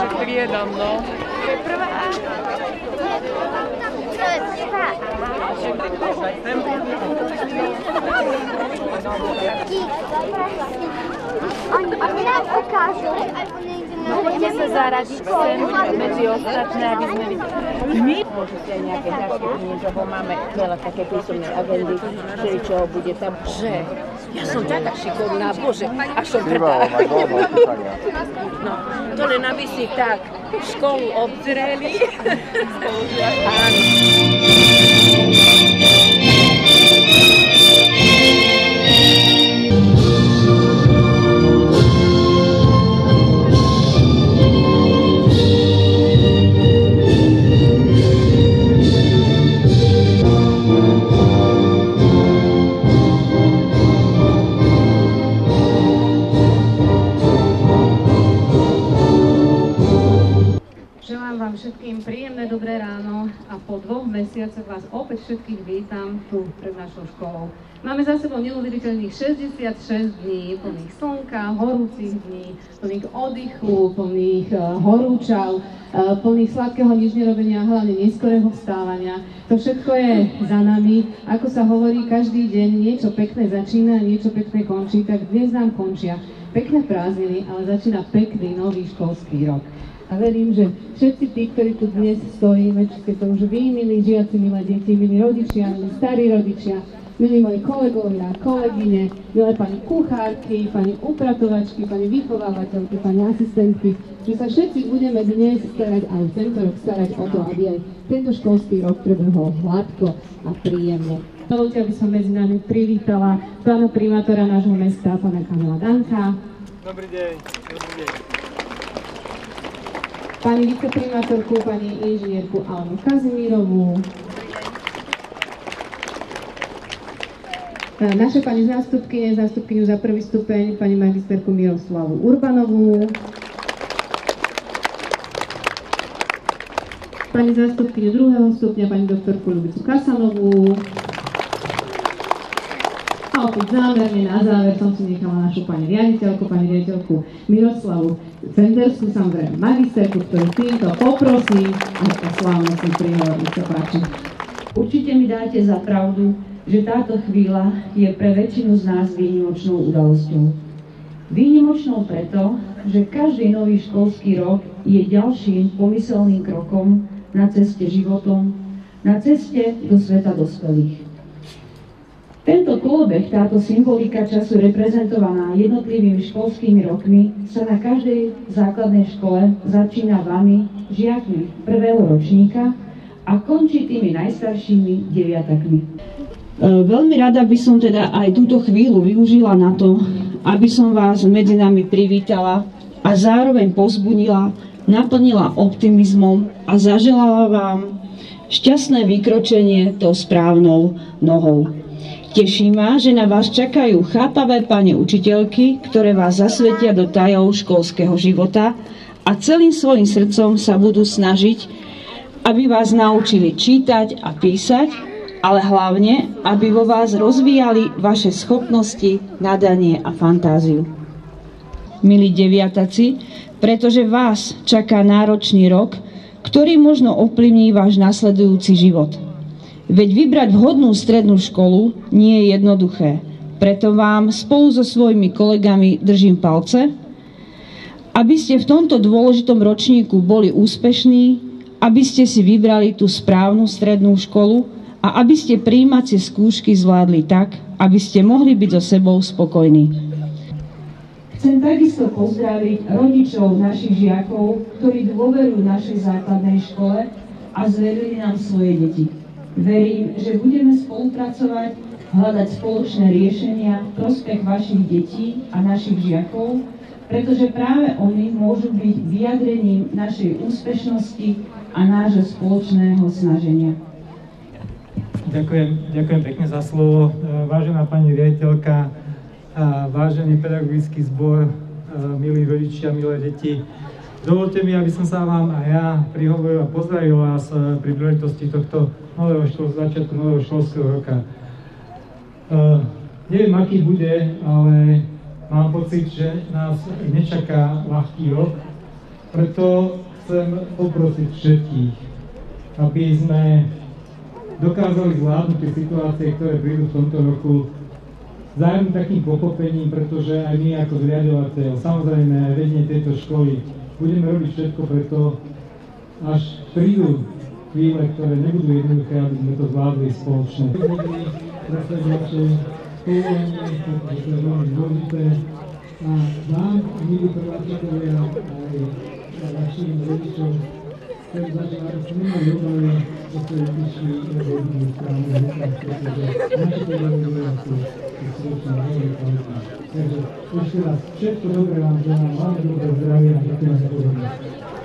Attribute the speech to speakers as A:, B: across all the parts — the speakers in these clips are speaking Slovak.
A: Striedam, no. Prvá.
B: Oni nám ukážu.
C: Môžete sa zaradiť sem medzi ostatné, aby sme videli. Môžete aj nejaké ďalšie peniaze, lebo máme veľa také písomnej agendy, ktorý čo bude tam. Že? Ja som taká šikovná, bože, až som hrdá. No, to len aby si tak školu obzreli. Áno.
D: Všetkým príjemné dobré ráno a po 2 mesiacoch vás opäť všetkých vítam tu pred našou školou. Máme za sebou neuveriteľných 66 dní, plných slnka, horúcich dní, plných oddychu, plných horúčav, plných sladkého nič nerobenia a hlavne neskorého vstávania. To všetko je za nami. Ako sa hovorí, každý deň niečo pekné začína, niečo pekné končí, tak dnes nám končia pekné prázdniny, ale začína pekný nový školský rok. A verím, že všetci tí, ktorí tu dnes stojíme, či ste to už vy, milí žiaci, milé deti, milí rodičia, milí starí rodičia, milí moji kolegovia, kolegyne, milé pani kuchárky, pani upratovačky, pani vychovávateľky, pani asistentky, že sa všetci budeme dnes starať, ale tento rok starať o to, aby aj tento školský rok prebehol hladko a príjemne. Dovoľte, aby som medzi nami privítala pána primátora nášho mesta, pána Kamila Danka.
E: Dobrý deň, dobrý deň.
D: Pani viceprimátorku, pani inžinierku Alenu Kazimírovú. Naše pani zástupkyňu za prvý stupeň, pani magisterku Miroslavu Urbanovú. Pani zástupkyňu druhého stupňa, pani doktorku Ľubicu Kasanovú. A opäť zámerne na záver som si nechala našu pani riaditeľku Miroslavu Fendersku, samozrejme magisterku, ktorú týmto poprosím a to slávne si prihovor, nech sa páči.
F: Určite mi dáte za pravdu, že táto chvíľa je pre väčšinu z nás výnimočnou udalosťou. Výnimočnou preto, že každý nový školský rok je ďalším pomyselným krokom na ceste životom, na ceste do sveta dospelých. Tento kolobeh, táto symbolika času reprezentovaná jednotlivými školskými rokmi sa na každej základnej škole začína vami, žiakmi prvého ročníka a končí tými najstaršími deviatakmi. Veľmi rada by som teda aj túto chvíľu využila na to, aby som vás medzi nami privítala a zároveň povzbudila, naplnila optimizmom a zaželala vám šťastné vykročenie tou správnou nohou. Teší ma, že na vás čakajú chápavé pani učiteľky, ktoré vás zasvetia do tajov školského života a celým svojim srdcom sa budú snažiť, aby vás naučili čítať a písať, ale hlavne, aby vo vás rozvíjali vaše schopnosti, nadanie a fantáziu. Milí deviataci, pretože vás čaká náročný rok, ktorý možno ovplyvní váš nasledujúci život. Veď vybrať vhodnú strednú školu nie je jednoduché. Preto vám spolu so svojimi kolegami držím palce, aby ste v tomto dôležitom ročníku boli úspešní, aby ste si vybrali tú správnu strednú školu a aby ste prijímacie skúšky zvládli tak, aby ste mohli byť so sebou spokojní. Chcem takisto pozdraviť rodičov našich žiakov, ktorí dôverujú našej základnej škole a zverili nám svoje deti. Verím, že budeme spolupracovať, hľadať spoločné riešenia v prospech vašich detí a našich žiakov, pretože práve oni môžu byť vyjadrením našej úspešnosti a nášho spoločného snaženia.
E: Ďakujem pekne za slovo. Vážená pani riaditeľka, vážený pedagogický zbor, milí rodičia, milé deti, dovolte mi, aby som sa vám a ja prihovoril a pozdravil vás pri príležitosti tohto začiatku nového školského roka. Neviem, aký bude, ale mám pocit, že nás nečaká ľahký rok. Preto chcem poprosiť všetkých, aby sme dokázali zvládnuť tie situácie, ktoré prídu v tomto roku vzájomným takým pochopením, pretože aj my ako zriaďovateľ, samozrejme aj vedenie tejto školy, budeme robiť všetko preto, až prídu chvíle, ktoré nebudú jednoduché, aby sme to zvládli spoločne. Pretože povolenie, pretože to je veľmi dôležité. A vám, milí prváčikovia, aj vašim rodičom, chcem zažívať, aby ste nemali obavy, že ste vyšli rodinu správne, pretože naše povolenie sú skutočne veľmi kvalitné. Takže ešte raz, všetko dobré vám želám, hlavne dobré zdravie a ďakujem za pozornosť.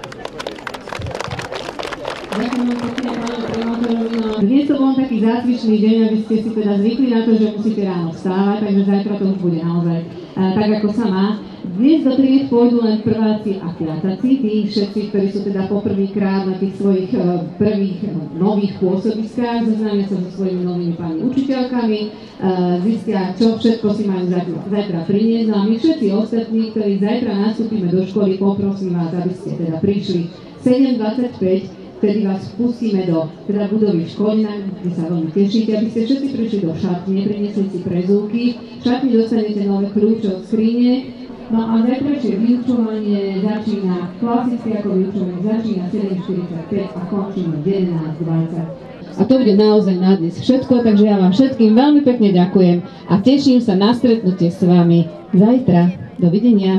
D: Dnes to bol taký zácvičný deň, aby ste si teda zvykli na to, že musíte ráno vstávať, takže zajtra to už bude naozaj tak, ako sa má. Dnes do tried pôjdu len prváci a piataci, tí všetci, ktorí sú teda poprvýkrát na tých svojich prvých nových pôsobiskách, zoznámia sa so svojimi novými pani učiteľkami, zistia, čo všetko si majú zajtra priniesť. No a my všetci ostatní, ktorí zajtra nastúpime do školy, poprosím vás, aby ste teda prišli 7:25, vtedy vás pustíme do teda budovy školina, kde sa veľmi tešíte, aby ste všetci prišli do šatne, priniesli si prezúky, v šatni dostanete nové kľúče od skrine. No a zajtrajšie vyučovanie začína, klasicky ako vyučovanie začína 7:45 a končíme 11:20. A to bude naozaj na dnes všetko, takže ja vám všetkým veľmi pekne ďakujem a teším sa na stretnutie s vami zajtra. Dovidenia.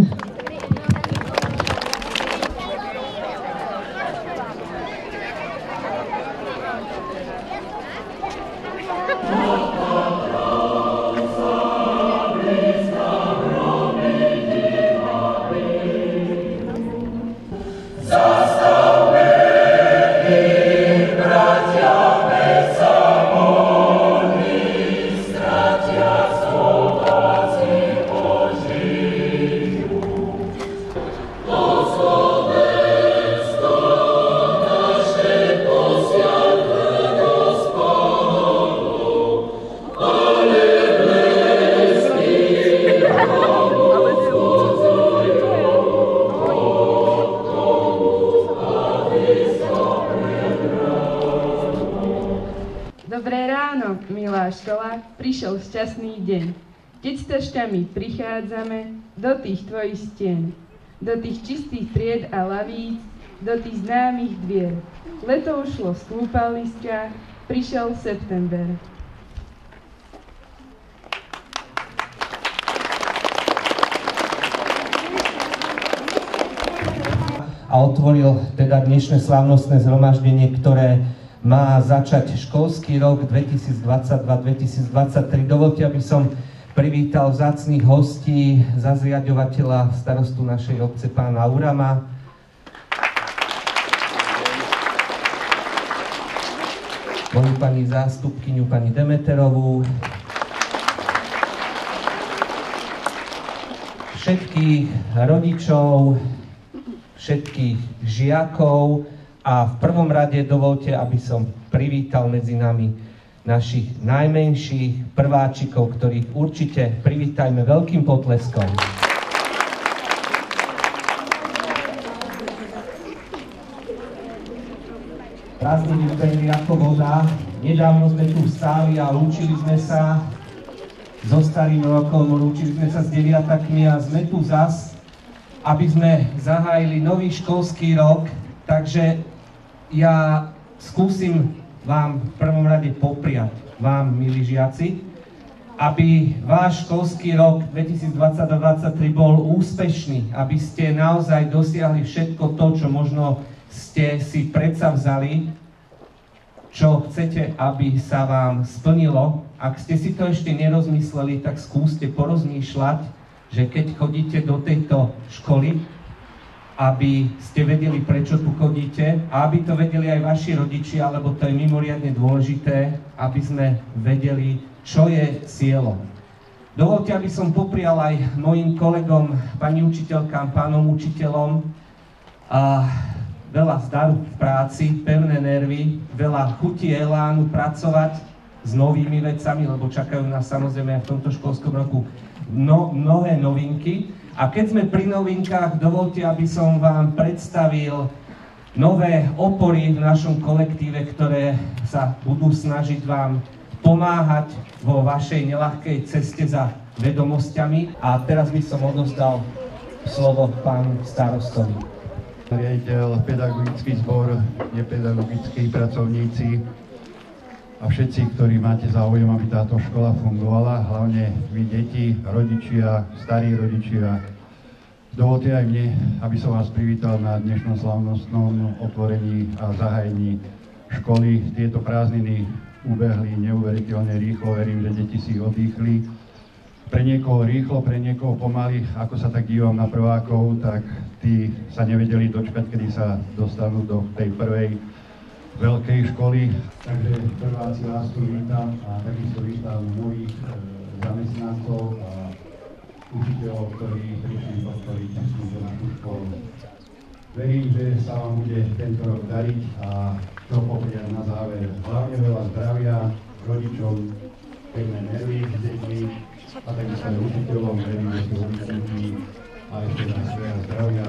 A: Dobré ráno, milá škola, prišiel šťastný deň. Keď s taškami prichádzame do tých tvojich stien, do tých čistých tried a lavíc, do tých známych dvier. Leto ušlo z kúpaliska, prišiel september.
B: A otvoril teda dnešné slávnostné zhromaždenie, ktoré má začať školský rok 2022-2023. Dovoľte, aby som privítal vzácnych hostí, za zriaďovateľa starostu našej obce, pána Urama, moju pani zástupkyňu, pani Demeterovú, všetkých rodičov, všetkých žiakov, a v prvom rade dovoľte, aby som privítal medzi nami našich najmenších prváčikov, ktorých určite privítajme veľkým potleskom. Prázdniny ubehli ako voda, nedávno sme tu vstáli a lúčili sme sa so starým rokom, lúčili sme sa s deviatakmi a sme tu zas, aby sme zahájili nový školský rok. Takže ja skúsim vám v prvom rade popriať, vám, milí žiaci, aby váš školský rok 2020-2023 bol úspešný, aby ste naozaj dosiahli všetko to, čo možno ste si predsavzali, čo chcete, aby sa vám splnilo. Ak ste si to ešte nerozmysleli, tak skúste porozmýšľať, že keď chodíte do tejto školy, aby ste vedeli, prečo tu chodíte a aby to vedeli aj vaši rodičia, lebo to je mimoriadne dôležité, aby sme vedeli, čo je cieľom. Dovoľte, aby som poprial aj mojim kolegom, pani učiteľkám, pánom učiteľom a veľa zdaru v práci, pevné nervy, veľa chuti, elánu pracovať s novými vecami, lebo čakajú nás samozrejme aj v tomto školskom roku mnohé novinky. A keď sme pri novinkách, dovolte, aby som vám predstavil nové opory v našom kolektíve, ktoré sa budú snažiť vám pomáhať vo vašej neľahkej ceste za vedomosťami. A teraz by som odovzdal slovo pánu starostovi.
G: Riaditeľ, pedagogický zbor, nepedagogickí pracovníci a všetci, ktorí máte záujem, aby táto škola fungovala, hlavne vy deti, rodičia, starí rodičia. Dovolte aj mne, aby som vás privítal na dnešnom slávnostnom otvorení a zahájení školy. Tieto prázdniny ubehli neuveriteľne rýchlo, verím, že deti si oddychli. Pre niekoho rýchlo, pre niekoho pomaly, ako sa tak dívam na prvákov, tak tí sa nevedeli dočkať, kedy sa dostanú do tej prvej veľkej školy. Takže prváci vás tu vítam a takisto vítam nových zamestnancov a učiteľov, ktorí prišli podporiť túto našu školu. Verím, že sa vám bude tento rok dariť a čo popriať na záver. Hlavne veľa zdravia, rodičom, pevné nervy s deťmi a takisto aj učiteľom. Verím, že sú učiteľmi a ešte raz veľa zdravia.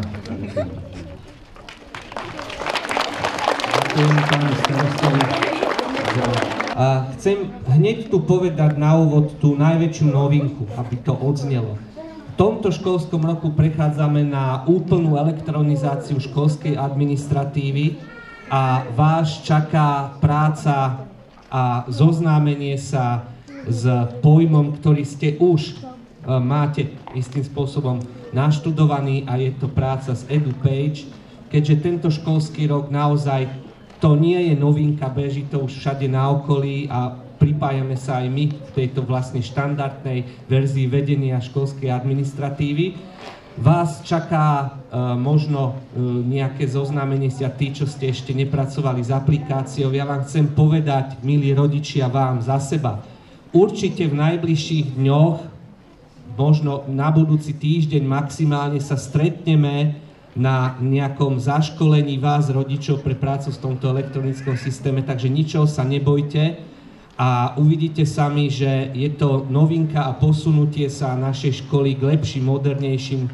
B: Ďakujem pánu starostovi. A chcem hneď tu povedať na úvod tú najväčšiu novinku, aby to odznelo. V tomto školskom roku prechádzame na úplnú elektronizáciu školskej administratívy a vás čaká práca a zoznámenie sa s pojmom, ktorý ste už máte istým spôsobom naštudovaný, a je to práca s EduPage, keďže tento školský rok naozaj to nie je novinka, beží to už všade na okolí a pripájame sa aj my v tejto vlastne štandardnej verzii vedenia školskej administratívy. Vás čaká možno nejaké zoznámenie sa tí, čo ste ešte nepracovali s aplikáciou. Ja vám chcem povedať, milí rodičia, vám za seba, určite v najbližších dňoch, možno na budúci týždeň maximálne sa stretneme na nejakom zaškolení vás, rodičov, pre prácu v tomto elektronickom systéme, takže ničoho sa nebojte a uvidíte sami, že je to novinka a posunutie sa našej školy k lepším, modernejším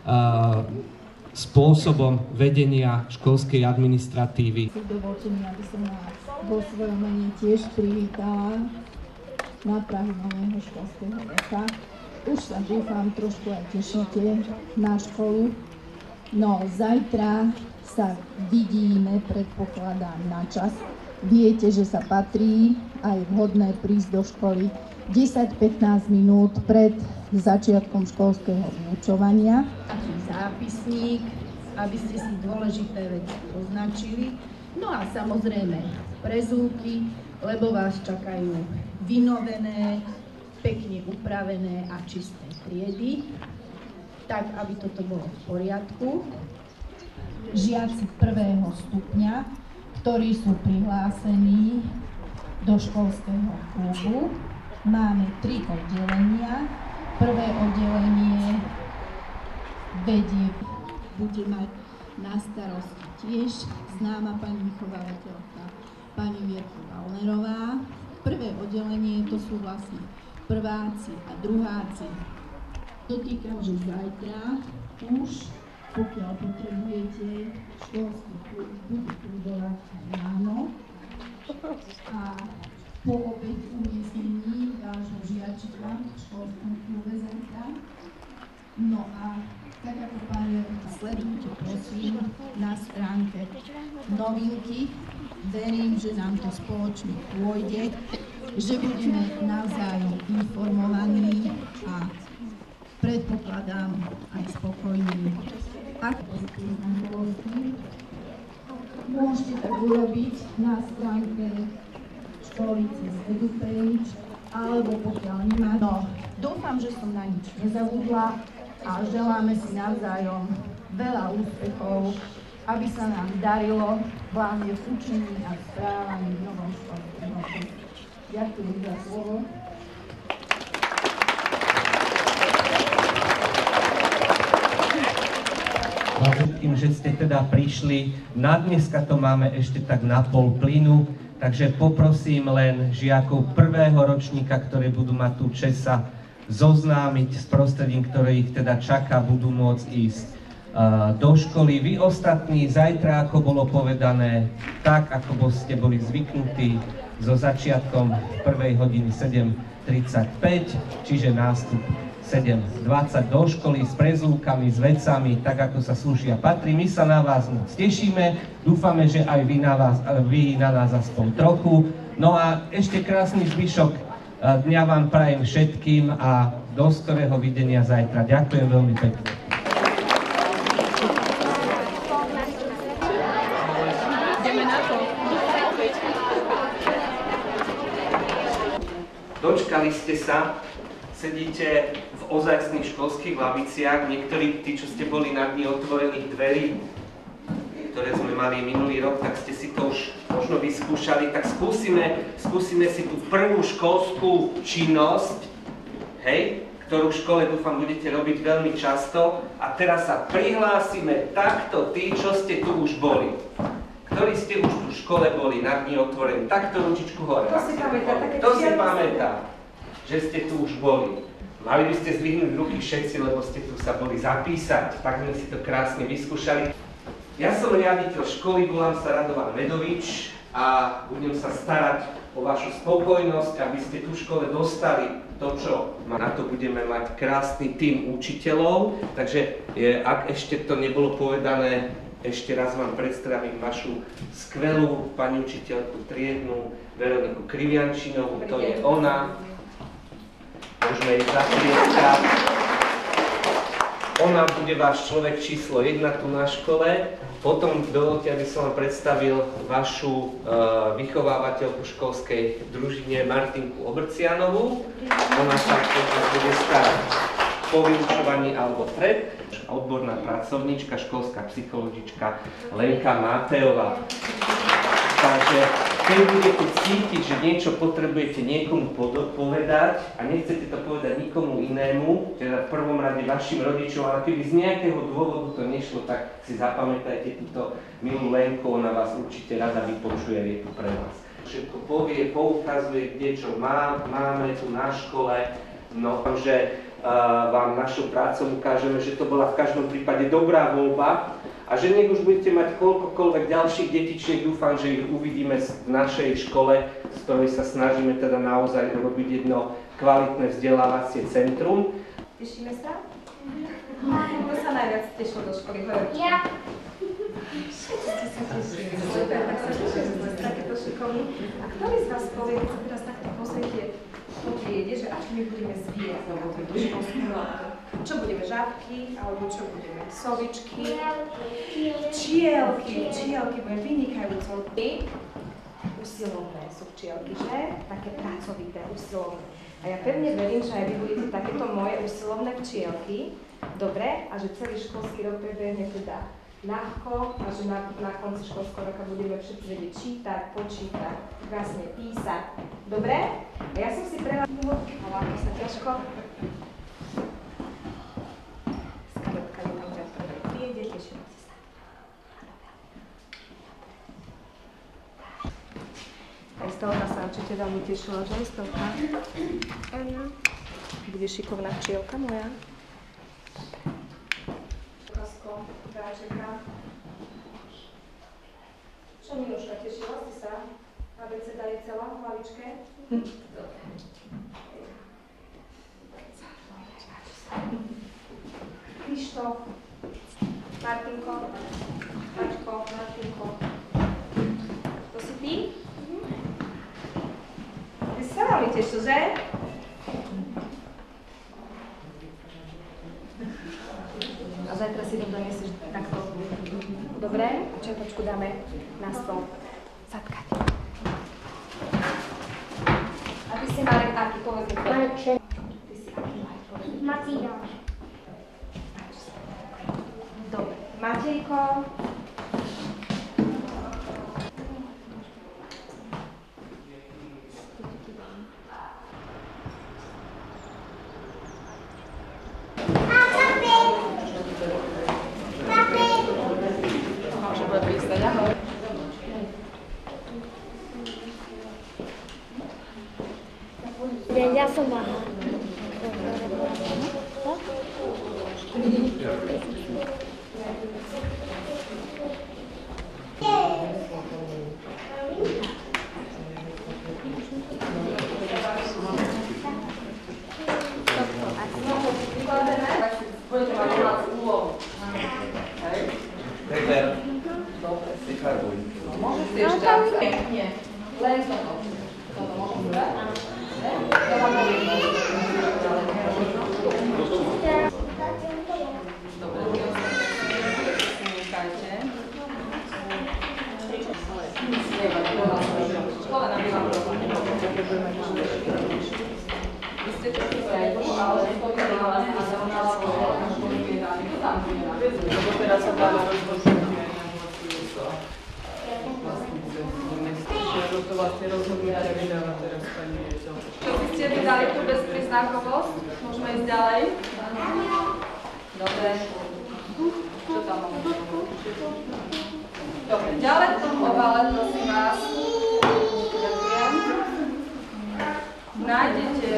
B: spôsobom vedenia školskej administratívy.
H: Dovolte mi, aby som vás vo svojom mene tiež privítala na prahu nového školského roka. Už sa dúfam, trošku aj tešíte na školu. No, zajtra sa vidíme, predpokladám, na čas. Viete, že sa patrí aj vhodné prísť do školy 10-15 minút pred začiatkom školského vyučovania. Zápisník, aby ste si dôležité veci označili. No a samozrejme prezúky, lebo vás čakajú vynovené, pekne upravené a čisté triedy, tak, aby toto bolo v poriadku. Žiaci 1. stupňa, ktorí sú prihlásení do školského klubu, máme 3 oddelenia. Prvé oddelenie bude mať na starosti tiež známa pani vychovávateľka, pani Vierka Valnerová. Prvé oddelenie to sú vlastne prváci a druháci. Dotýkam, že zajtra už, pokiaľ potrebujete, školský klub bude fungovať ráno a po obed umiestnení vášho žiačika v školskom klube zajtra. No a tak ako pán sledujte, prosím, na stránke novinky. Verím, že nám to spoločne pôjde, že budeme navzájom informovaní a predpokladám aj spokojní. Ak môžete tak urobiť na stránke školy cez EduPage, alebo pokiaľ nemáte. No, dúfam, že som na nič nezabudla a želáme si navzájom veľa úspechov, aby sa nám darilo hlavne v učení a správaní v novom školskom roku. Ďakujem za slovo.
B: Všetkým, že ste teda prišli. Na dneska to máme ešte tak na pol plynu, takže poprosím len žiakov 1. ročníka, ktorí budú mať tú česť sa zoznámiť s prostredím, ktoré ich teda čaká, budú môcť ísť do školy. Vy ostatní zajtra, ako bolo povedané, tak ako ste boli zvyknutí, so začiatkom v prvej hodiny 7:35, čiže nástup 7:20 do školy s prezúvkami, s vecami, tak ako sa slúžia patrí. My sa na vás moc tešíme, dúfame, že aj vy na nás aspoň trochu. No a ešte krásny zvyšok dňa vám prajem všetkým a do skorého videnia zajtra. Ďakujem veľmi pekne. Dočkali ste sa, sedíte v ozajstných školských laviciach, niektorí tí, čo ste boli na dni otvorených dverí, ktoré sme mali minulý rok, tak ste si to už možno vyskúšali, tak skúsime si tú prvú školskú činnosť, hej, ktorú v škole dúfam budete robiť veľmi často, a teraz sa prihlásime takto tí, čo ste tu už boli. Ktorí ste už v škole boli na dni otvorení, takto ručičku hore. To si pamätá, že ste tu už boli. Mali by ste zdvihnúť ruky všetci, lebo ste tu sa boli zapísať, tak sme si to krásne vyskúšali. Ja som riaditeľ školy, volám sa Radovan Medovič a budem sa starať o vašu spokojnosť, aby ste tu v škole dostali to, čo na to budeme mať krásny tím učiteľov. Takže ak ešte to nebolo povedané, ešte raz vám predstavím vašu skvelú pani učiteľku triednu Veroniku Kriviančinovú. To je ona. Môžeme jej zatlieskať. Ona bude váš človek číslo 1 tu na škole. Potom dovolte, aby som vám predstavil vašu vychovávateľku školskej družine Martinku Obrcianovú. Ona sa bude starať po vyučovaní alebo pred. Odborná pracovníčka, školská psychologička Lenka Mateová. Takže keď budete cítiť, že niečo potrebujete niekomu povedať a nechcete to povedať nikomu inému, teda v prvom rade vašim rodičom, ale keby z nejakého dôvodu to nešlo, tak si zapamätajte túto milú Lenku, ona vás určite rada vypočuje, je tu pre vás. Všetko povie, poukazuje, kde čo máme tu na škole, no že vám našou prácou ukážeme, že to bola v každom prípade dobrá voľba a že nech už budete mať koľkokoľvek ďalších detičiek, dúfam, že ich uvidíme v našej škole, z ktorej sa snažíme teda naozaj robiť jedno kvalitné vzdelávacie centrum.
I: Tešíme sa? Kto sa najviac tešil do školy? Ja. Všetci ste sa tešili. Super, tak sa teším, že sme takéto šikovní. A ktorý z vás povie, keď sa teraz takto pozriete po triede, že až my budeme zbierať do školského roku? Čo budeme, žabky, alebo čo budeme? Sovičky? Čielky, budeme vynikajúco. Usilovné sú včielky, že? Také pracovité, usilovné. A ja pevne verím, že aj vy budete takéto moje usilovné včielky, dobre? A že celý školský rok prebehne teda ľahko a že na konci školského roka budeme všetci vedieť čítať, počítať, krásne písať. Dobre? A ja som si prehľadila, ale ako sa ťažko. Skadotka je tam v prvej triede, teším sa. Aj Stelka sa určite veľmi tešila, že aj Stelka? Áno. Bude šikovná včielka moja? Dobre. Čo, Miluška, tešila si sa? Abeceda je celá v hlavičke? Dobre. Krištof, Martinko, Maťko, Martinko. To si ty? Ty si sa veľmi tešil, že? A zajtra si to donesieš takto. Dobre? Čerpačku dáme na stôl. Zatkať. A ty si Marek aký, povedz mi. Marek. Ty si aký Marek, povedz mi. Matýra. Dobre. Matejko.
J: Ja som Maha. na domácu úlohu. Hej?
B: Peter.
J: Dobre.
B: Si farbuj.
J: No, môžeš si ešte raz. Nie. Len toto. Toto môžem brať? To máme jedno. Dobre, nechajte. Škola nabývam vy ste trochu preto, ale stojíte na vás a zrovnala na školu vyjednání. To tam vyjednání. Lebo teraz sa dáme rozpočtovať aj na to vlastne rozhodnutia vydáva teraz pani riaditeľ. Čo by ste vydali tú bezpríznakovosť? Môžeme ísť ďalej? Dobre. Čo tam máme? Dobre, ďalej v tom obale, prosím vás. Nájdete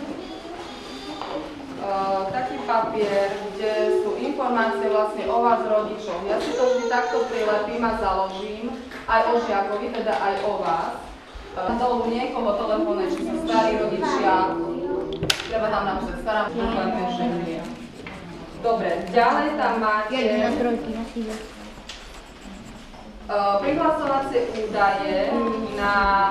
J: taký papier, kde sú informácie vlastne o vás rodičoch. Ja si to vždy takto prilepím a založím, aj o žiakovi, teda aj o vás. Dolu niekoho telefónne, či sú starí rodičia, treba tam napísať stará dôkladné, že nie. Dobre, ďalej tam máte prihlasovacie údaje na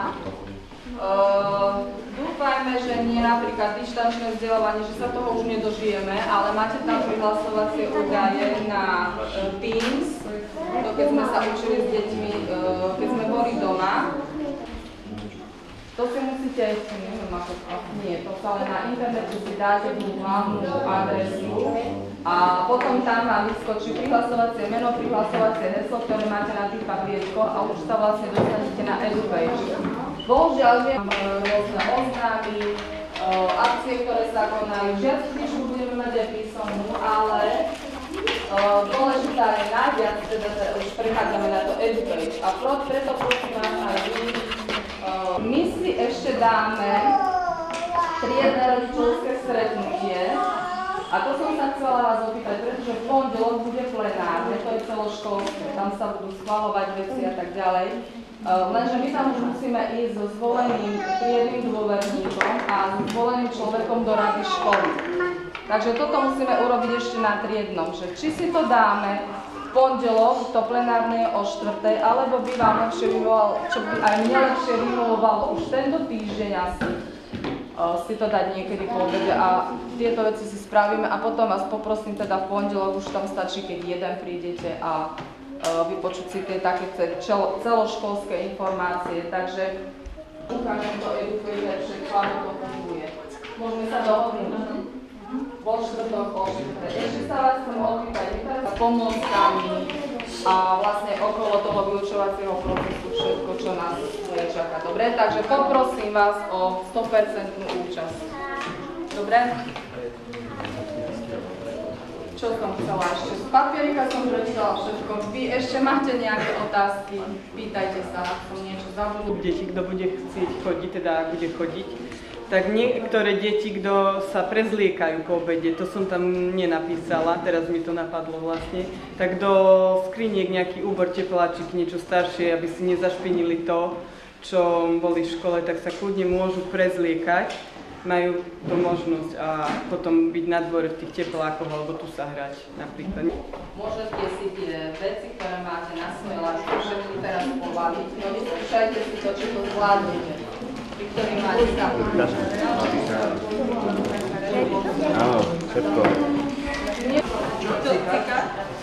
J: dúfajme, že nie napríklad dištančné vzdelávanie, že sa toho už nedožijeme, ale máte tam prihlasovacie údaje na Teams, to keď sme sa učili s deťmi, keď sme boli doma. To si musíte, neviem ako, nie, to sa len na internete si dáte tú hlavnú adresu a potom tam vám vyskočí prihlasovacie meno, prihlasovacie heslo, ktoré máte na tých papierikoch a už sa vlastne dostanete na EduPage. Bohužiaľ, že mám rôzne oznámy, akcie, ktoré sa konajú. Žiaľ, knižku budeme mať aj písomnú, ale dôležitá je najviac, teda už prechádzame na to EduPage. A preto prosím vás aj vy, my si ešte dáme triedne rodičovské stretnutie. A to som sa chcela vás opýtať, pretože v pondelok bude plenárne, to je celoškolské, tam sa budú schvaľovať veci a tak ďalej. Lenže my tam už musíme ísť so zvoleným triednym dôverníkom a so zvoleným človekom do rady školy. Takže toto musíme urobiť ešte na triednom, že či si to dáme v pondelok, to plenárne je o 4:00, alebo by vám lepšie vyvolalo, čo by aj mne lepšie vyvolovalo už tento týždeň asi si to dať niekedy po obede a tieto veci si spravíme a potom vás poprosím teda v pondelok, už tam stačí, keď jeden prídete a vypočuť si tie také celoškolské informácie, takže ukážem to EduPage lepšie, ako to funguje. Môžeme sa dohodnúť vo štvrtok o 4:00. Ešte sa vás chcem opýtať, s pomôckami a vlastne okolo toho vyučovacieho procesu všetko, čo nás čaká. Dobre, takže poprosím vás o 100% účasť. Dobre? Čo som chcela ešte? Z papierika som prečítala všetko. Vy ešte máte nejaké otázky? Pýtajte sa, ak som niečo zabudol.
K: Deti, kto bude chcieť chodiť, teda ak bude chodiť, tak niektoré deti, kto sa prezliekajú po obede, to som tam nenapísala, teraz mi to napadlo vlastne, tak do skriniek nejaký úbor, tepláčik, niečo staršie, aby si nezašpinili to, čo boli v škole, tak sa kľudne môžu prezliekať, majú tú možnosť a potom byť na dvore v tých teplákoch alebo tu sa hrať napríklad.
J: Môžete si tie veci, ktoré máte na svojej láske, všetky teraz povaliť, no vyskúšajte si to, či to zvládnete. Vy, ktorí máte kapu.
L: Áno, všetko.
J: Čo týka?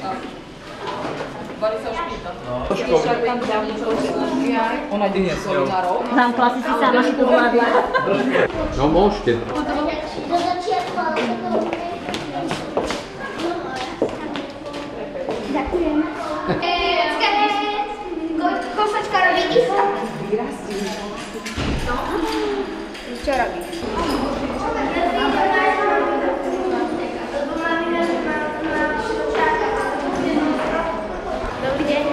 J: Boris už pýta.
L: Trošku.
J: Ona ide s novinárov.
M: Vám klasy si sama študovali.
L: No môžete.
M: Ďakujem. Kosačka robí isto. Čo robí? Dobrý deň.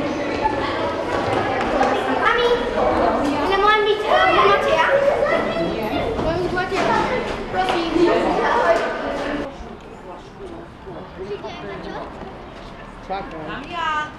M: Mami, nemôžem byť máte ja? Môžem byť máte ja? Prosím.
K: Čakám.